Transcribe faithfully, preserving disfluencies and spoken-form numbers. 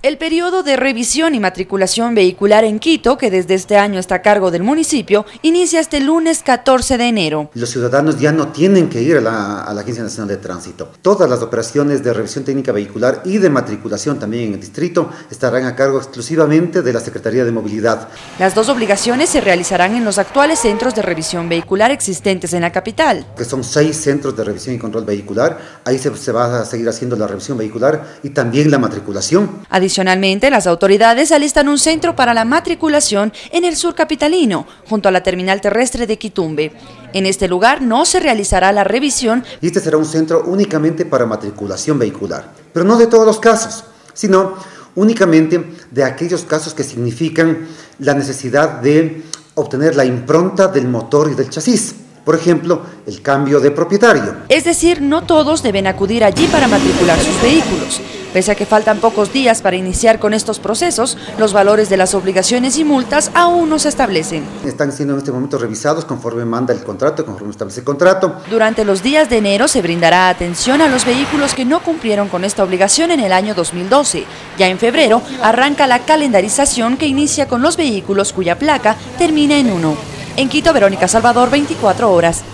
El periodo de revisión y matriculación vehicular en Quito, que desde este año está a cargo del municipio, inicia este lunes catorce de enero. Los ciudadanos ya no tienen que ir a la, a la Agencia Nacional de Tránsito. Todas las operaciones de revisión técnica vehicular y de matriculación también en el distrito estarán a cargo exclusivamente de la Secretaría de Movilidad. Las dos obligaciones se realizarán en los actuales centros de revisión vehicular existentes en la capital. Que son seis centros de revisión y control vehicular. Ahí se, se va a seguir haciendo la revisión vehicular y también la matriculación. Adicionalmente, las autoridades alistan un centro para la matriculación en el sur capitalino, junto a la terminal terrestre de Quitumbe. En este lugar no se realizará la revisión. Y este será un centro únicamente para matriculación vehicular, pero no de todos los casos, sino únicamente de aquellos casos que significan la necesidad de obtener la impronta del motor y del chasis. Por ejemplo, el cambio de propietario. Es decir, no todos deben acudir allí para matricular sus vehículos. Pese a que faltan pocos días para iniciar con estos procesos, los valores de las obligaciones y multas aún no se establecen. Están siendo en este momento revisados conforme manda el contrato, conforme establece el contrato. Durante los días de enero se brindará atención a los vehículos que no cumplieron con esta obligación en el año dos mil doce. Ya en febrero arranca la calendarización que inicia con los vehículos cuya placa termina en uno. En Quito, Verónica Salvador, veinticuatro horas.